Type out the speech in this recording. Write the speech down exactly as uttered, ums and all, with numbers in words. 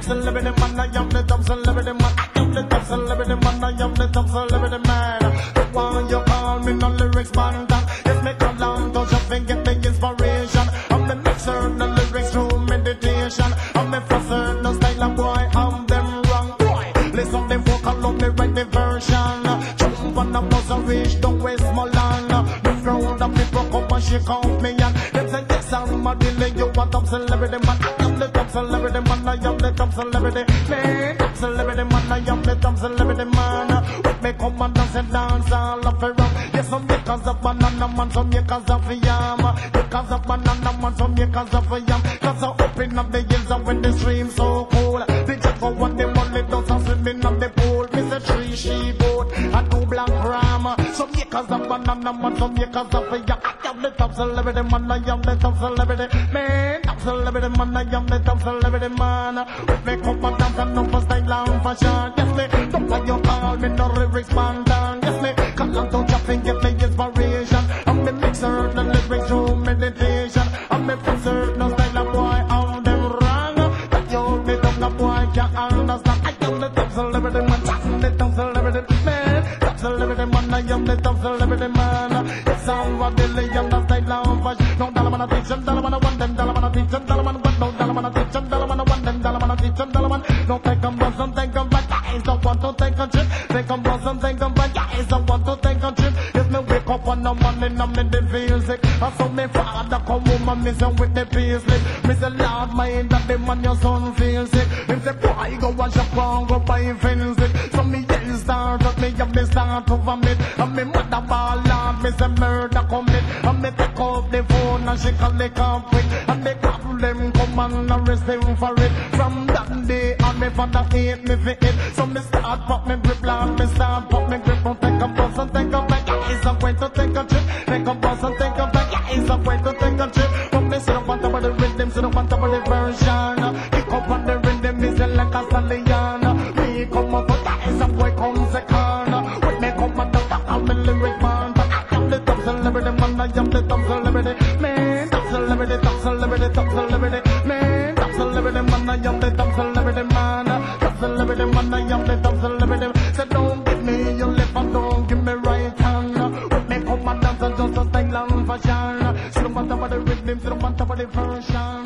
celebrity man, I am the top celebrity man. I am the top celebrity man, I am the top celebrity man. The one you call me, no lyrics man. Yes, me come down, touch up and get the inspiration. I'm the mixer, the lyrics through meditation. I'm the fusser, the style of boy, I'm them wrong boy. Listen them vocal, love me write the version. Jump on the bus and reach, don't waste my land. The crowd of people come and shake off me and them say yes, I'm a delay, you want top celebrity man. I am the top celebrity man, I am the top celebrity man. Top celebrity man, I am the top celebrity man. With me come and dance and dance all of around. Yes, some makers of banana man, some makers of yam. Makers of banana man, some makers of yam. Cause I open up the hills and when the stream so cool. They just go on the money, those are swimming on the pool. Miss a tree, she boat, and two black ram. Some makers of banana man, some makers of yam. I am the top celebrity man, I am the top celebrity man. Top celebrity man, I am the top celebrity man. With me come and dance and no for style and fashion. Yes, me, don't let you call me no lyrics man down. Yes, me, come on, don't just get the inspiration. I'm the mixer, the lyrics through meditation. I'm the fixer, no style of boy, I'm them wrong. That you the top boy can't understand. I am the top celebrity man, I'm the top celebrity man. Top celebrity man, I am the top celebrity man. Yes, I'm a delay, I'm the style of fashion. No dollar man a teach, dollar man a want them, dollar man a teach, dollar man a want, no dollar man a teach, dollar man a want them, dollar man a teach, dollar man. No take them bus and take them back. I don't want to take a trip. Take them bus and take them back. I don't want to take a trip. If me wake up on the morning and me dey feel sick, I saw me father come home and me say with the peace slip. Me say Lord, mind that the man your son feel sick. Him say boy go wash up and go buy fence it. So me yell start up, me have me start to vomit. And me mother ball out, me say murder commit. And me take up the phone and she call the cop quick. And the cop them come and arrest him for it. From that day on me father hate me for it. So me start pop me grip land, me start pop me grip. And take a bus and take a back. It's a way to take a trip. Take a bus and take a back. It's a way to take a trip. From me sit up on top of the rhythm, sit up on top of the version. Kick up on the rhythm, me say like a stallion. Me come up with that, it's a boy come second. With me come on the back, I'm the lyric man. I am the top celebrity man, I am the top celebrity man. Top celebrity, top celebrity, top celebrity man. Top celebrity man, I am the top celebrity man. Top celebrity man, I am the top celebrity. Say don't give me your left and don't give me right hand. With me come and dance and just a style and fashion. Sit up on top of the rhythm, sit up on top of the version.